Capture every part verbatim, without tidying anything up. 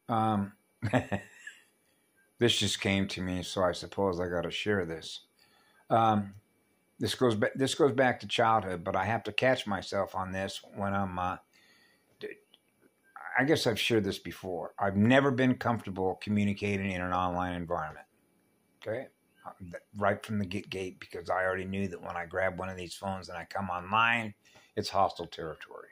Um, this just came to me, so I suppose I got to share this. Um, this goes back. This goes back to childhood, but I have to catch myself on this when I'm. Uh, I guess I've shared this before. I've never been comfortable communicating in an online environment. Okay, right from the get gate, because I already knew that when I grab one of these phones and I come online, it's hostile territory.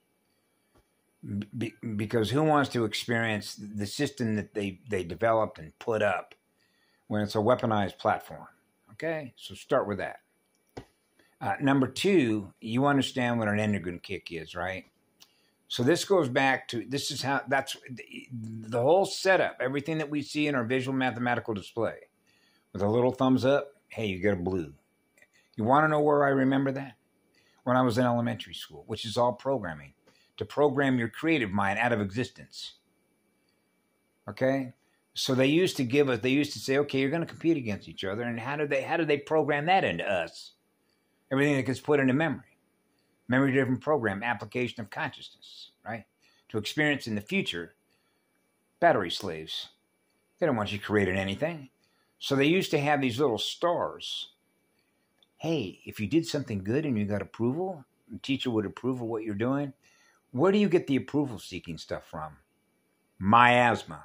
Be, because who wants to experience the system that they, they developed and put up when it's a weaponized platform? Okay, so start with that. Uh, number two, you understand what an endogen kick is, right? So this goes back to, this is how, that's the, the whole setup, everything that we see in our visual mathematical display. With a little thumbs up, hey, you get a blue. You want to know where I remember that? When I was in elementary school, which is all programming. To program your creative mind out of existence. Okay? So they used to give us, they used to say, okay, you're going to compete against each other. And how do they, how do they program that into us? Everything that gets put into memory. Memory-driven program, application of consciousness, right? To experience in the future, battery slaves. They don't want you creating anything. So they used to have these little stars. Hey, if you did something good and you got approval, the teacher would approve of what you're doing. Where do you get the approval-seeking stuff from? Miasma.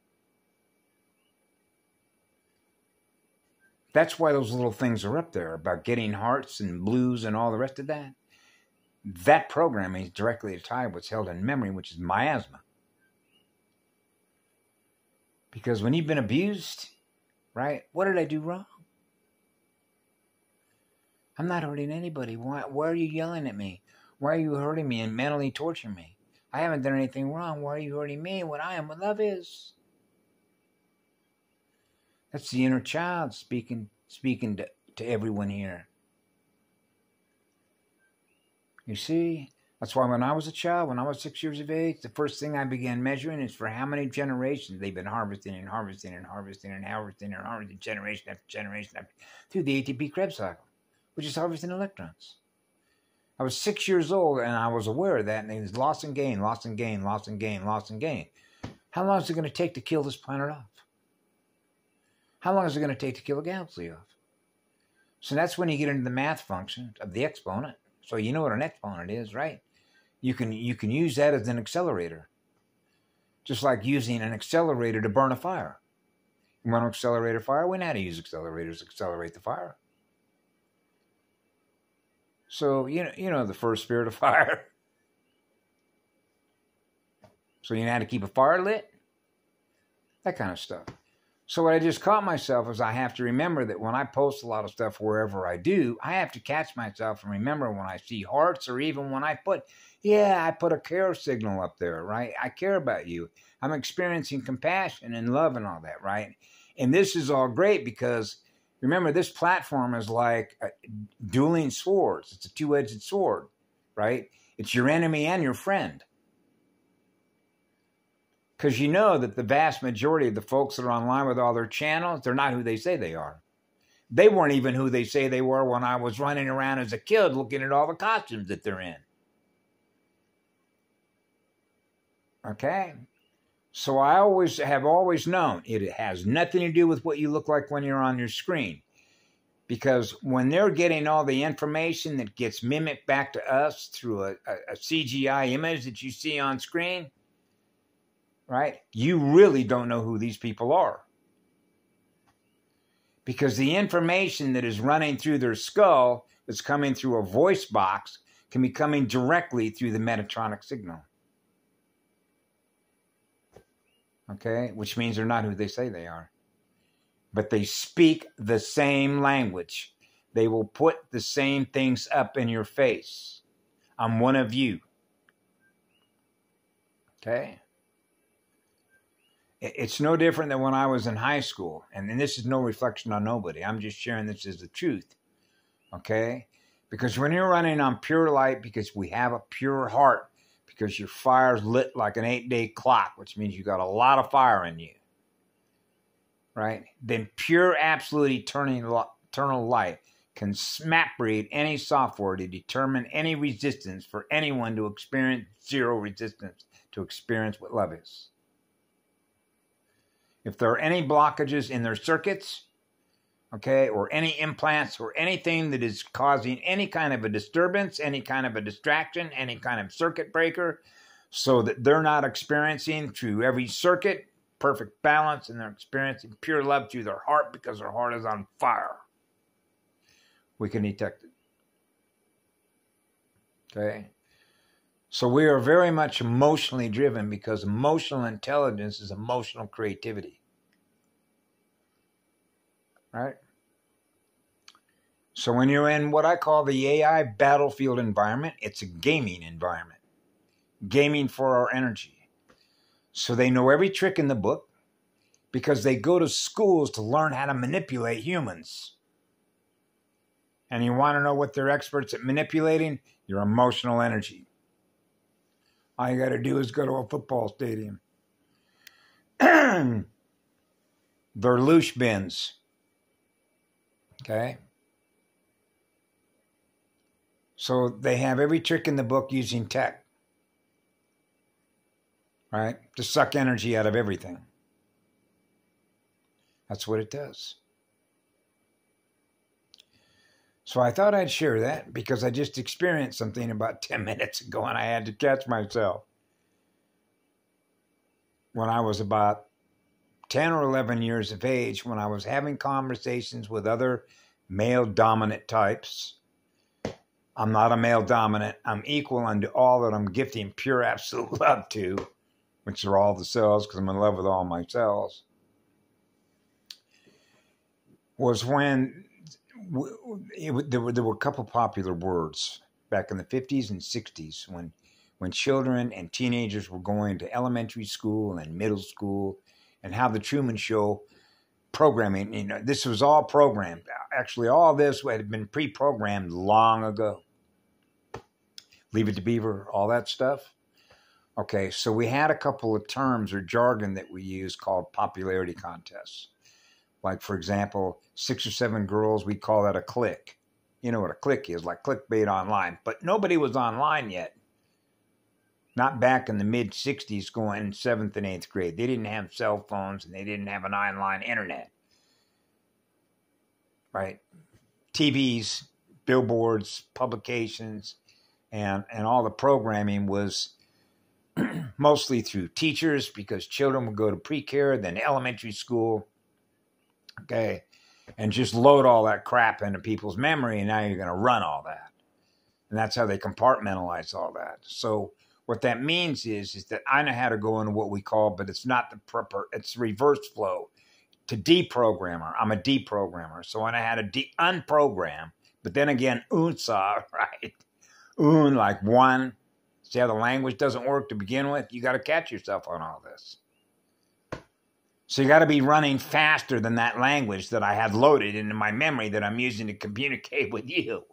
That's why those little things are up there, about getting hearts and blues and all the rest of that. That programming is directly tied to what's held in memory, which is miasma. Because when you've been abused, right, what did I do wrong? I'm not hurting anybody. Why, why are you yelling at me? Why are you hurting me and mentally torturing me? I haven't done anything wrong. Why are you hurting me? What I am, what love is. That's the inner child speaking speaking to, to everyone here. You see? That's why when I was a child, when I was six years of age, the first thing I began measuring is for how many generations they've been harvesting and harvesting and harvesting and harvesting and harvesting generation after generation after, through the A T P Krebs cycle, which is harvesting electrons. I was six years old and I was aware of that, and it was loss and gain, loss and gain, loss and gain, loss and gain. How long is it going to take to kill this planet off? How long is it going to take to kill a galaxy off? So that's when you get into the math function of the exponent. So you know what an exponent is, right? You can you can use that as an accelerator. Just like using an accelerator to burn a fire. You want to accelerate a fire? We know how to use accelerators to accelerate the fire. So, you know, you know the first spirit of fire. So you know how to keep a fire lit? That kind of stuff. So what I just caught myself is I have to remember that when I post a lot of stuff wherever I do, I have to catch myself and remember when I see hearts, or even when I put, yeah, I put a care signal up there, right? I care about you. I'm experiencing compassion and love and all that, right? And this is all great because, remember, this platform is like a dueling swords. It's a two-edged sword, right? It's your enemy and your friend. Because you know that the vast majority of the folks that are online with all their channels, they're not who they say they are. They weren't even who they say they were when I was running around as a kid looking at all the costumes that they're in. Okay? So I always have always known it has nothing to do with what you look like when you're on your screen. Because when they're getting all the information that gets mimicked back to us through a, a, a C G I image that you see on screen, right? You really don't know who these people are. Because the information that is running through their skull that's coming through a voice box can be coming directly through the Metatronic signal. Okay? Which means they're not who they say they are. But they speak the same language. They will put the same things up in your face. I'm one of you. Okay? It's no different than when I was in high school. And, and this is no reflection on nobody. I'm just sharing this as the truth. Okay? Because when you're running on pure light, because we have a pure heart, because your fire's lit like an eight-day clock, which means you got a lot of fire in you. Right? Then pure, absolute, eternal, eternal light can smap read any software to determine any resistance for anyone to experience zero resistance, to experience what love is. If there are any blockages in their circuits, okay, or any implants or anything that is causing any kind of a disturbance, any kind of a distraction, any kind of circuit breaker, so that they're not experiencing through every circuit perfect balance, and they're experiencing pure love through their heart because their heart is on fire, we can detect it. Okay? So we are very much emotionally driven because emotional intelligence is emotional creativity. Right? So when you're in what I call the A I battlefield environment, it's a gaming environment. Gaming for our energy. So they know every trick in the book because they go to schools to learn how to manipulate humans. And you want to know what they're experts at manipulating? Your emotional energy. All you got to do is go to a football stadium. They're loosh bins. Okay? So they have every trick in the book using tech. Right? To suck energy out of everything. That's what it does. So I thought I'd share that because I just experienced something about ten minutes ago and I had to catch myself. When I was about ten or eleven years of age, when I was having conversations with other male dominant types. I'm not a male dominant. I'm equal unto all that I'm gifting pure absolute love to, which are all the cells, because I'm in love with all my cells, was when it, there, were, there were a couple popular words back in the fifties and sixties when, when children and teenagers were going to elementary school and middle school, and how the Truman Show programming, you know, this was all programmed. Actually, all this had been pre-programmed long ago. Leave It to Beaver, all that stuff. Okay, so we had a couple of terms or jargon that we used called popularity contests. Like, for example, six or seven girls, we call that a clique. You know what a clique is, like clickbait online. But nobody was online yet. Not back in the mid-sixties going in seventh and eighth grade. They didn't have cell phones and they didn't have an online internet. Right? T Vs, billboards, publications, and, and all the programming was mostly through teachers, because children would go to pre-care, then elementary school, okay, and just load all that crap into people's memory, and now you're going to run all that. And that's how they compartmentalize all that. So what that means is, is that I know how to go into what we call, but it's not the proper, it's reverse flow, to deprogrammer. I'm a deprogrammer. So I know how to de- unprogram, but then again, unsa, right? Un, like one. See how the language doesn't work to begin with? You got to catch yourself on all this. So you got to be running faster than that language that I had loaded into my memory that I'm using to communicate with you.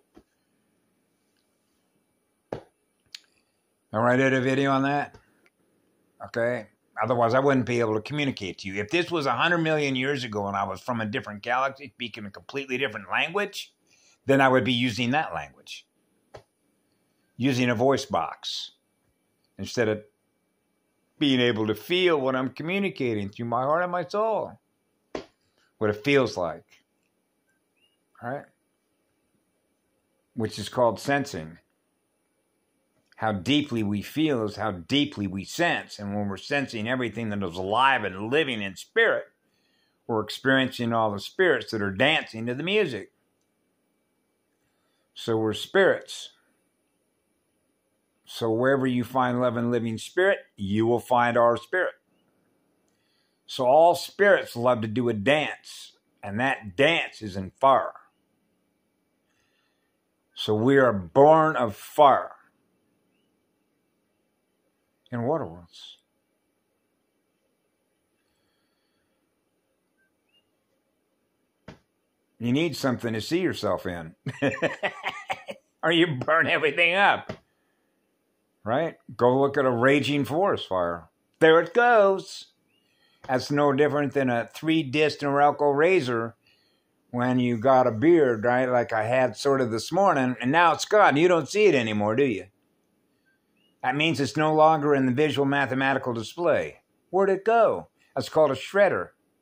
All right, I did a video on that. Okay. Otherwise, I wouldn't be able to communicate to you. If this was one hundred million years ago and I was from a different galaxy speaking a completely different language, then I would be using that language. Using a voice box instead of being able to feel what I'm communicating through my heart and my soul. What it feels like. All right? Which is called sensing. How deeply we feel is how deeply we sense. And when we're sensing everything that is alive and living in spirit, we're experiencing all the spirits that are dancing to the music. So we're spirits. So wherever you find love and living spirit, you will find our spirit. So all spirits love to do a dance, and that dance is in fire. So we are born of fire in water worlds. You need something to see yourself in, or you burn everything up. Right? Go look at a raging forest fire. There it goes. That's no different than a three-disc Norelco razor when you got a beard, right? Like I had sort of this morning, and now it's gone. You don't see it anymore, do you? That means it's no longer in the visual mathematical display. Where'd it go? That's called a shredder.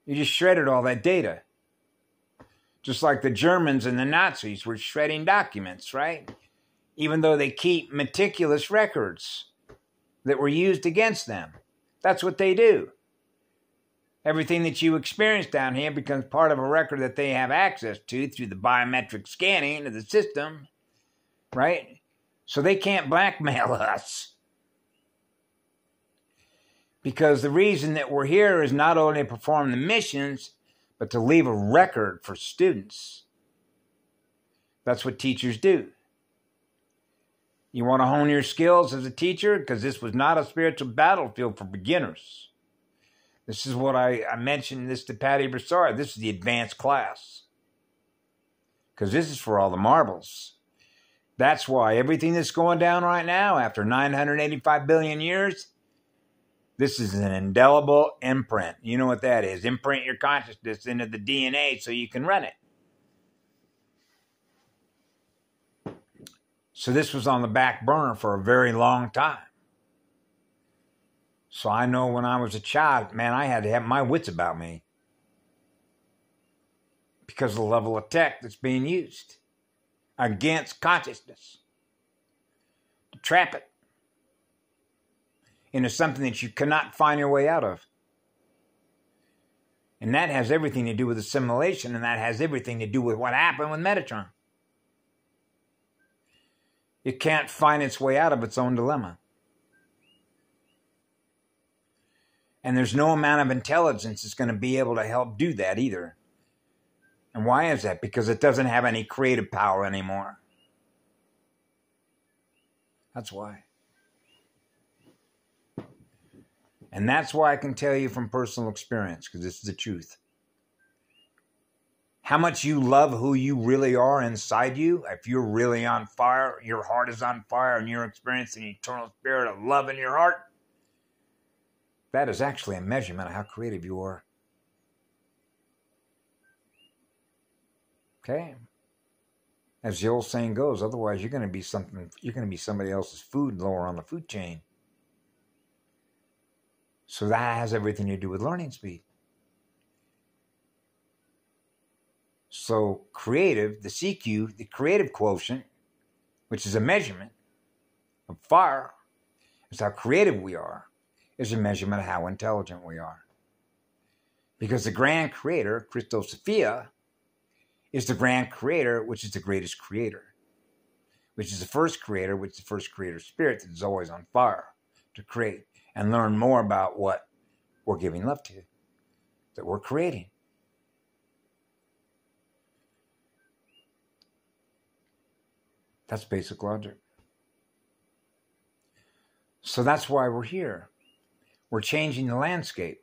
You just shredded all that data. Just like the Germans and the Nazis were shredding documents, right? Even though they keep meticulous records that were used against them. That's what they do. Everything that you experience down here becomes part of a record that they have access to through the biometric scanning of the system, right? So they can't blackmail us. Because the reason that we're here is not only to perform the missions, but to leave a record for students. That's what teachers do. You want to hone your skills as a teacher? Because this was not a spiritual battlefield for beginners. This is what I, I mentioned this to Patty Broussard. This is the advanced class. Because this is for all the marbles. That's why everything that's going down right now, after nine hundred eighty-five billion years, this is an indelible imprint. You know what that is. Imprint your consciousness into the D N A so you can run it. So this was on the back burner for a very long time. So I know when I was a child, man, I had to have my wits about me. Because of the level of tech that's being used against consciousness. To trap it into something that you cannot find your way out of. And that has everything to do with assimilation, and that has everything to do with what happened with Metatron. It can't find its way out of its own dilemma. And there's no amount of intelligence that's going to be able to help do that either. And why is that? Because it doesn't have any creative power anymore. That's why. And that's why I can tell you from personal experience, because this is the truth. How much you love who you really are inside you, if you're really on fire, your heart is on fire, and you're experiencing the eternal spirit of love in your heart, that is actually a measurement of how creative you are. Okay? As the old saying goes, otherwise you're going to be something, you're going to be somebody else's food lower on the food chain. So that has everything to do with learning speed. So creative, the C Q, the creative quotient, which is a measurement of fire, is how creative we are, is a measurement of how intelligent we are. Because the grand creator, Christos Sophia, is the grand creator, which is the greatest creator, which is the first creator, which is the first creator spirit that is always on fire to create and learn more about what we're giving love to, that we're creating. That's basic logic. So that's why we're here. We're changing the landscape.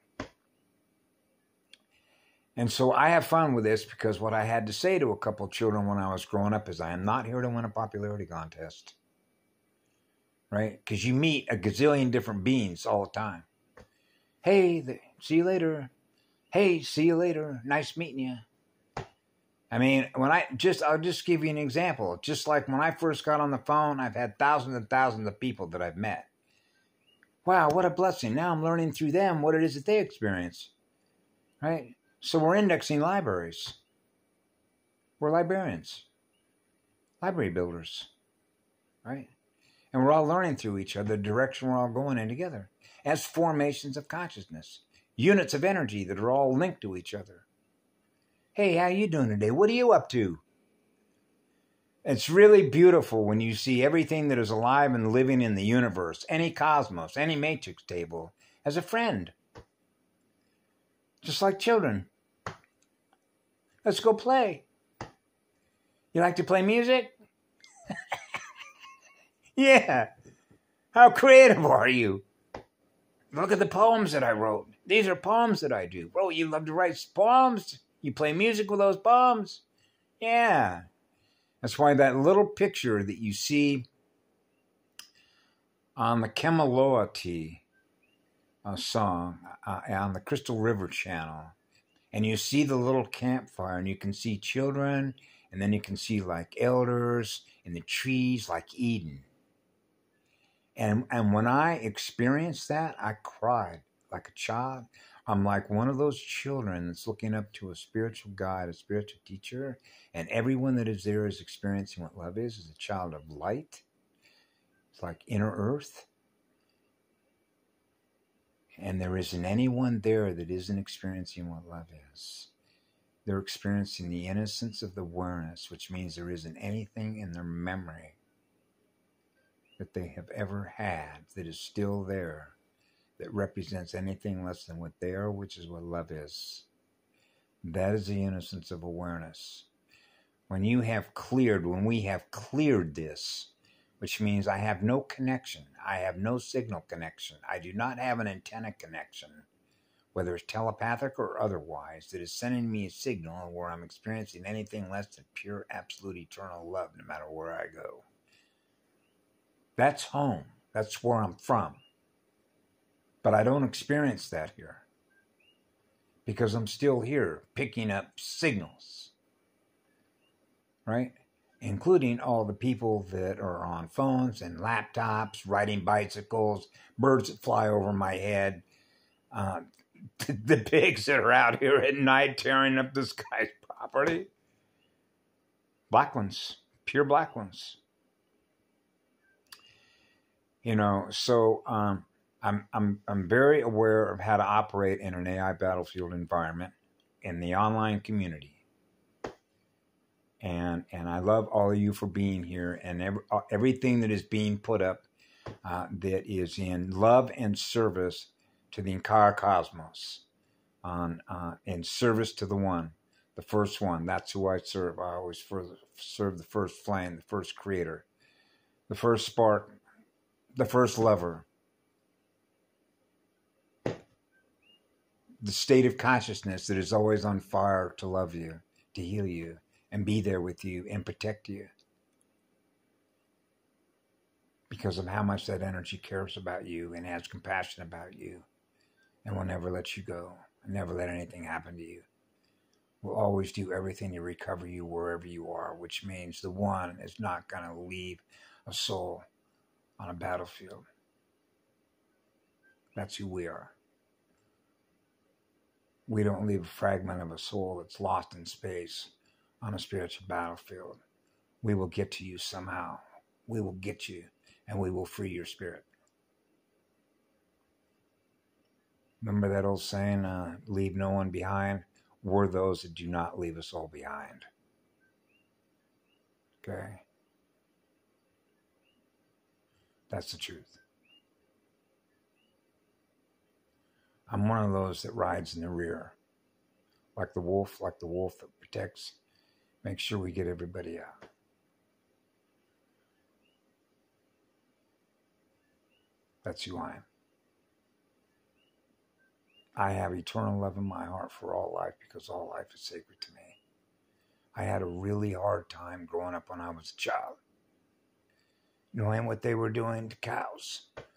And so I have fun with this because what I had to say to a couple of children when I was growing up is I am not here to win a popularity contest. Right? Because you meet a gazillion different beings all the time. Hey, the, see you later. Hey, see you later. Nice meeting you. I mean, when I just, I'll just give you an example. Just like when I first got on the phone, I've had thousands and thousands of people that I've met. Wow, what a blessing. Now I'm learning through them what it is that they experience. Right? So we're indexing libraries. We're librarians. Library builders. Right? And we're all learning through each other the direction we're all going in together. As formations of consciousness. Units of energy that are all linked to each other. Hey, how you doing today? What are you up to? It's really beautiful when you see everything that is alive and living in the universe, any cosmos, any matrix table, as a friend. Just like children. Let's go play. You like to play music? Yeah. How creative are you? Look at the poems that I wrote. These are poems that I do. Bro, you love to write poems? You play music with those poems? Yeah. That's why that little picture that you see on the Kemaloati uh, song uh, on the Crystal River channel, and you see the little campfire, and you can see children, and then you can see like elders, and the trees like Eden. And, and when I experienced that, I cried. like a child. I'm like one of those children that's looking up to a spiritual guide, a spiritual teacher, and everyone that is there is experiencing what love is, is a child of light. It's like inner earth. And there isn't anyone there that isn't experiencing what love is. They're experiencing the innocence of the awareness, which means there isn't anything in their memory that they have ever had that is still there that represents anything less than what they are, which is what love is. That is the innocence of awareness. When you have cleared, when we have cleared this, which means I have no connection, I have no signal connection, I do not have an antenna connection, whether it's telepathic or otherwise, that is sending me a signal where I'm experiencing anything less than pure, absolute, eternal love, no matter where I go. That's home. That's where I'm from. But I don't experience that here because I'm still here picking up signals, right? Including all the people that are on phones and laptops, riding bicycles, birds that fly over my head, uh, the pigs that are out here at night tearing up this guy's property. Black ones, pure black ones. You know, so um, I'm I'm I'm very aware of how to operate in an A I battlefield environment in the online community. And and I love all of you for being here, and every, everything that is being put up uh, that is in love and service to the entire cosmos, on uh, in service to the one, the first one. That's who I serve. I always serve the first flame, the first creator, the first spark, the first lover, the state of consciousness that is always on fire to love you, to heal you, and be there with you and protect you because of how much that energy cares about you and has compassion about you and will never let you go and never let anything happen to you. Will always do everything to recover you wherever you are, which means the one is not going to leave a soul on a battlefield. That's who we are. We don't leave a fragment of a soul that's lost in space on a spiritual battlefield. We will get to you somehow. We will get you, and we will free your spirit. Remember that old saying, uh, leave no one behind? We're those that do not leave us all behind. Okay? That's the truth. I'm one of those that rides in the rear. Like the wolf, like the wolf that protects. Make sure we get everybody out. That's who I am. I have eternal love in my heart for all life because all life is sacred to me. I had a really hard time growing up when I was a child, knowing what they were doing to cows,